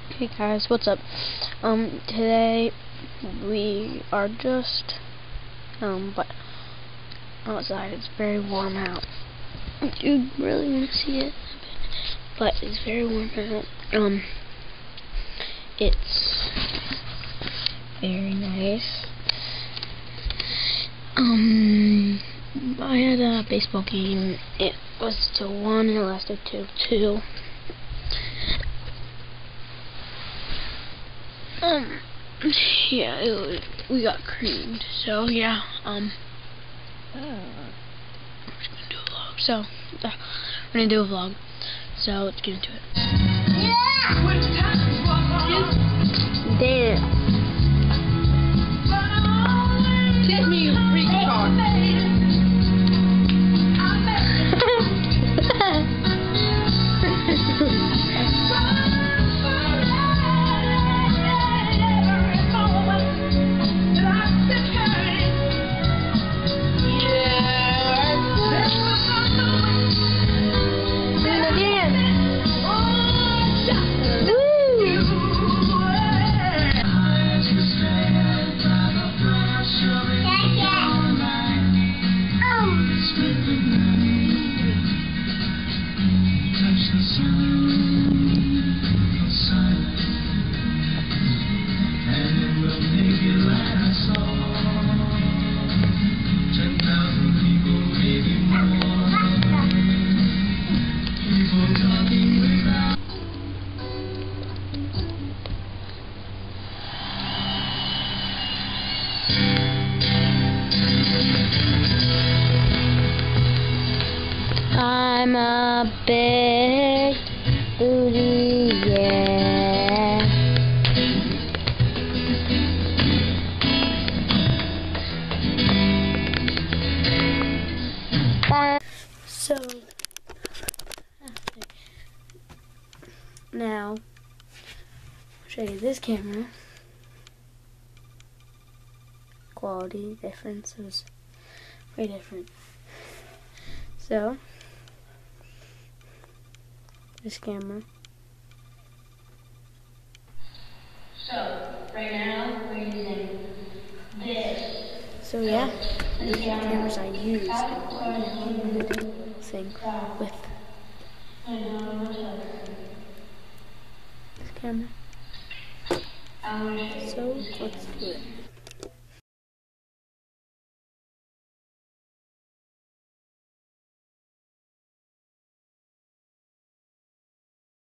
Hey guys, what's up? Today we are just but outside. It's very warm out. You really want to see it, but it's very warm out. It's very nice. I had a baseball game. It was till 1 and it lasted till 2. Yeah, we got creamed. So yeah, I'm just gonna do a vlog. So we're gonna do a vlog. So let's get into it. Dance. Get me a free card. I'm a big booty, yeah. So now I'll show you this camera. Quality difference is way different. So this camera. So, right now, we're using this. So yeah, these are the cameras I use, and right now I'm going to do a little thing with this camera. So let's do it.